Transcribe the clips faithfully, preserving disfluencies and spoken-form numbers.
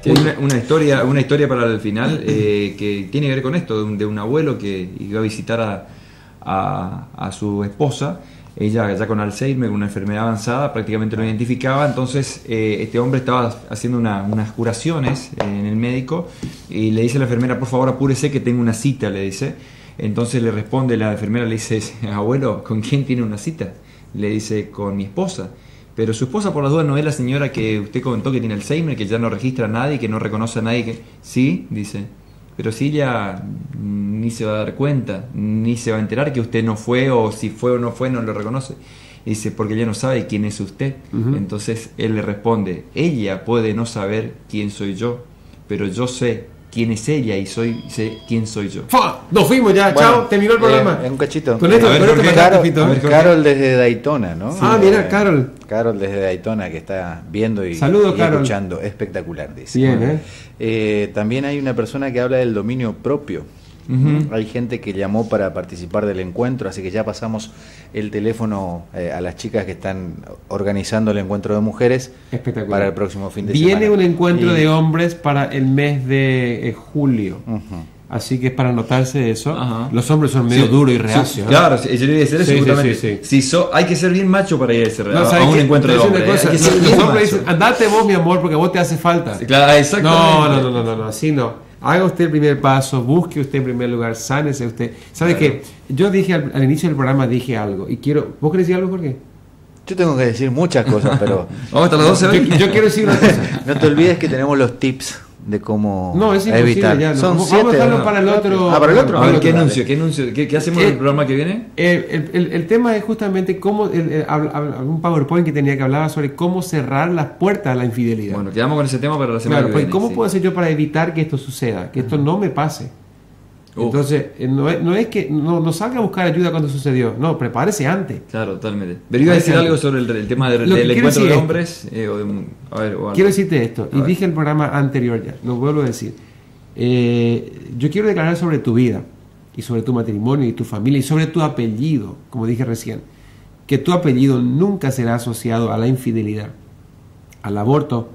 Sí, una, una historia una historia para el final eh, que tiene que ver con esto, de un, de un abuelo que iba a visitar a, a, a su esposa, ella ya con Alzheimer, una enfermedad avanzada, prácticamente no identificaba, entonces eh, este hombre estaba haciendo una, unas curaciones en el médico y le dice a la enfermera, por favor apúrese que tengo una cita, le dice. Entonces le responde la enfermera, le dice, abuelo, ¿con quién tiene una cita? Le dice, con mi esposa. Pero su esposa, por las dudas, no es la señora que usted comentó que tiene Alzheimer, que ya no registra a nadie, que no reconoce a nadie. Que... Sí, dice, pero si ella ni se va a dar cuenta, ni se va a enterar que usted no fue, o si fue o no fue, no lo reconoce. Dice, porque ella no sabe quién es usted. Uh-huh. Entonces él le responde, ella puede no saber quién soy yo, pero yo sé quién es ella y soy sé quién soy yo. ¡Fa! Nos fuimos ya, bueno, chao, terminó el programa. Eh, un cachito. Con esto, ver, con esto Carol, Carol desde Daytona, ¿no? Sí, ah, mira, Carol. Carol desde Daytona que está viendo y, Saludos, y Carol. escuchando. Espectacular, dice. Bien, ¿eh? Eh, también hay una persona que habla del dominio propio. Uh-huh. Hay gente que llamó para participar del encuentro, así que ya pasamos el teléfono eh, a las chicas que están organizando el encuentro de mujeres para el próximo fin de Viene semana. Viene un encuentro y... de hombres para el mes de eh, julio. Uh-huh. Así que es para anotarse eso. Uh-huh. Los hombres son medio sí, duros y reacios. Sí, claro, yo le iba a decir eso. Sí, sí, sí, sí. Si so, hay que ser bien macho para ir a, ese, no, a, a un que, encuentro de hombres. Cosa, hay que ser los hombres dicen, andate vos, mi amor, porque a vos te hace falta. Sí, claro, exactamente. No, no, no, no, no, no, así no. Haga usted el primer paso, busque usted en primer lugar, sánese usted. ¿Sabe claro. qué? Yo dije al, al inicio del programa, dije algo, y quiero... ¿Vos querés decir algo, Jorge? Yo tengo que decir muchas cosas, pero... Vamos hasta las doce horas. Yo, yo quiero decir una cosa. No te olvides que tenemos los tips de cómo no, es imposible, evitar. Ya, no. Son Vamos siete, a dejarlo no. para el otro. Ah, para el otro. A ver, ¿qué anuncio? ¿Qué, anuncio? ¿Qué, qué hacemos en el, el programa que viene? El, el, el tema es justamente cómo, el, el, el, un PowerPoint que tenía que hablar sobre cómo cerrar las puertas a la infidelidad. Bueno, quedamos con ese tema para la semana claro, que pues, viene. ¿Cómo sí. puedo hacer yo para evitar que esto suceda? Que esto uh-huh. no me pase. Uh. Entonces, no es, no es que no, no salga a buscar ayuda cuando sucedió. No, prepárese antes. Claro, totalmente. Pero iba a decir algo sobre el, el tema del, del encuentro de hombres. Eh, o de, a ver, o algo. Quiero decirte esto, a y ver. dije en el programa anterior ya, lo vuelvo a decir. Eh, yo quiero declarar sobre tu vida y sobre tu matrimonio y tu familia y sobre tu apellido, como dije recién, que tu apellido nunca será asociado a la infidelidad, al aborto,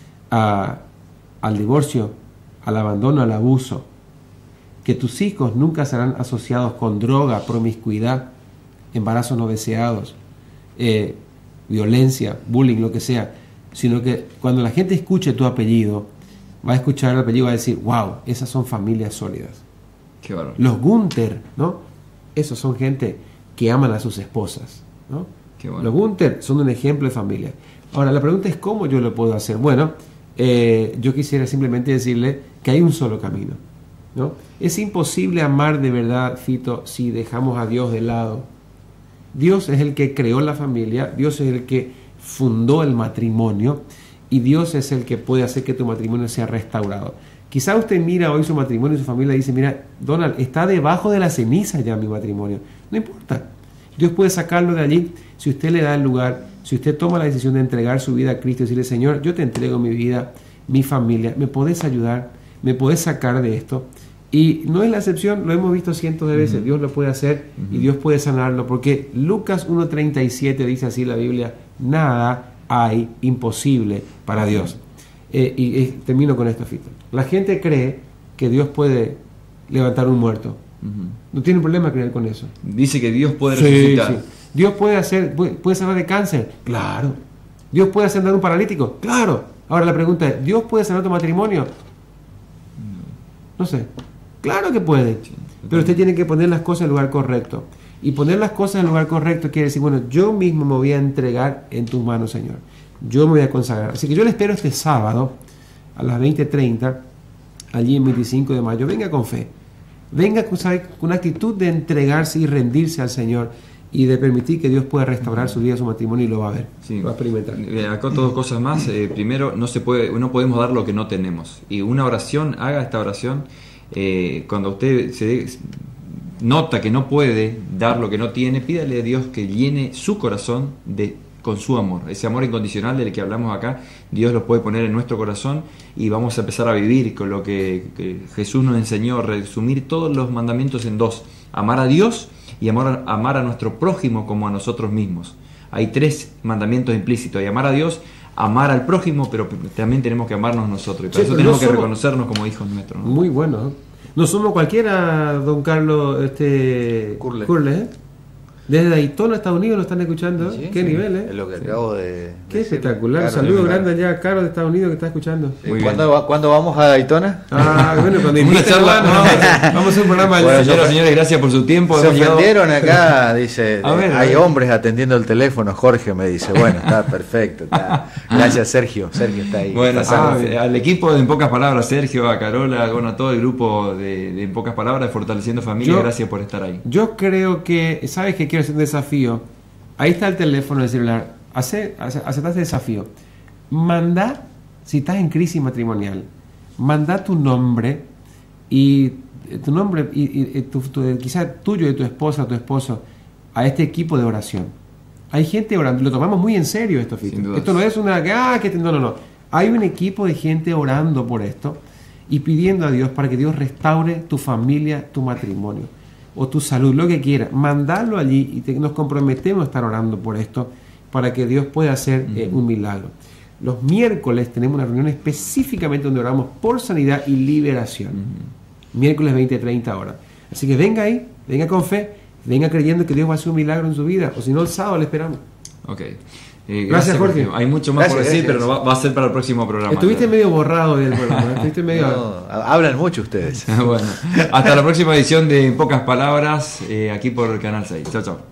a, al divorcio, al abandono, al abuso, que tus hijos nunca serán asociados con droga, promiscuidad, embarazos no deseados, eh, violencia, bullying, lo que sea, sino que cuando la gente escuche tu apellido, va a escuchar el apellido y va a decir, wow, esas son familias sólidas. Qué bárbaro. Los Gunther, ¿no? Esos son gente que aman a sus esposas, ¿no? Qué bueno. Los Gunther son un ejemplo de familia. Ahora, la pregunta es cómo yo lo puedo hacer. Bueno, eh, yo quisiera simplemente decirle que hay un solo camino, ¿no? Es imposible amar de verdad, Fito, si dejamos a Dios de lado. Dios es el que creó la familia, Dios es el que fundó el matrimonio, y Dios es el que puede hacer que tu matrimonio sea restaurado. Quizá usted mira hoy su matrimonio y su familia y dice, mira, Donald, está debajo de la ceniza ya mi matrimonio. No importa. Dios puede sacarlo de allí si usted le da el lugar, si usted toma la decisión de entregar su vida a Cristo y decirle, Señor, yo te entrego mi vida, mi familia, ¿me podés ayudar? ¿Me podés sacar de esto? Y no es la excepción, lo hemos visto cientos de veces. Uh-huh. Dios lo puede hacer uh-huh. y Dios puede sanarlo, porque Lucas uno treinta y siete dice así la Biblia, nada hay imposible para Dios. Eh, y, y termino con esto, Fito. La gente cree que Dios puede levantar un muerto. Uh-huh. No tiene problema creer con eso. Dice que Dios puede sí, resucitar. Sí. Dios puede hacer, puede, puede sanar de cáncer. Claro. Dios puede sanar un paralítico. Claro. Ahora la pregunta es, ¿Dios puede sanar tu matrimonio? No sé. Claro que puede. Sí, pero usted tiene que poner las cosas en el lugar correcto. Y poner las cosas en el lugar correcto quiere decir, bueno, yo mismo me voy a entregar en tus manos, Señor. Yo me voy a consagrar. Así que yo le espero este sábado a las veinte treinta, allí en veinticinco de mayo. Venga con fe. Venga con, ¿sabe? con una actitud de entregarse y rendirse al Señor y de permitir que Dios pueda restaurar su vida, su matrimonio, y lo va a ver. Sí. Lo va a experimentar. Acá dos cosas más. Eh, primero, no se puede, no podemos dar lo que no tenemos. Y una oración, haga esta oración. Eh, cuando usted se nota que no puede dar lo que no tiene, pídale a Dios que llene su corazón de, con su amor, ese amor incondicional del que hablamos acá. Dios lo puede poner en nuestro corazón y vamos a empezar a vivir con lo que, que Jesús nos enseñó, resumir todos los mandamientos en dos: amar a Dios y amar, amar a nuestro prójimo como a nosotros mismos. Hay tres mandamientos implícitos: hay amar a Dios, amar al prójimo, pero también tenemos que amarnos nosotros. Y para Sí, eso no tenemos que somos- reconocernos como hijos nuestros, ¿no? Muy bueno. ¿eh? No somos cualquiera, don Carlos este Curle. ¿eh? Desde Daytona, Estados Unidos, lo están escuchando. Sí, ¿Qué sí, nivel, Es eh? lo que acabo de. Qué decir. espectacular. Claro, Saludos claro. grandes allá a Carlos de Estados Unidos que está escuchando. Eh, Muy ¿Cuándo, bien. va- ¿Cuándo vamos a Daytona? Ah, bueno, cuando Una inviten, charla- vamos, vamos a hacer- vamos a hacer un programa allá. Bueno, señoras y señores, gracias por su tiempo. Se Hemos llegado- ofendieron acá, dice. A ver, a hay ver. hombres atendiendo el teléfono, Jorge me dice. Bueno, está perfecto. Está. Gracias, Sergio. Sergio está ahí. Bueno, Está a- sano. al equipo de En Pocas Palabras, Sergio, a Carola, bueno, a todo el grupo de, de En Pocas Palabras, Fortaleciendo Familia, Yo- gracias por estar ahí. Yo creo que, ¿sabes qué? Quiero hacer un desafío. Ahí está el teléfono del celular. Hace, hace, acepta este desafío. Manda, si estás en crisis matrimonial, manda tu nombre y eh, tu nombre y, y- y tu, tu- quizás tuyo, de tu esposa, tu esposo, a este equipo de oración. Hay gente orando, lo tomamos muy en serio esto, Fito. Sin dudas. Esto no es una que, ah, que te- no, no, no. Hay un equipo de gente orando por esto y pidiendo a Dios para que Dios restaure tu familia, tu matrimonio o tu salud, lo que quiera. Mandarlo allí y te- nos comprometemos a estar orando por esto para que Dios pueda hacer eh, un milagro. Los miércoles tenemos una reunión específicamente donde oramos por sanidad y liberación. Miércoles veinte a treinta horas. Así que venga ahí, venga con fe, venga creyendo que Dios va a hacer un milagro en su vida, o si no, el sábado le esperamos. Ok. Eh, Gracias, Jorge. Hay mucho más por Gracias, decir, gracias. pero no va, va a ser para el próximo programa. Estuviste medio borrado del programa, ¿eh? Estuviste medio... No, hablan mucho ustedes. Bueno, hasta la próxima edición de En Pocas Palabras, eh, aquí por Canal seis. Chao, chao.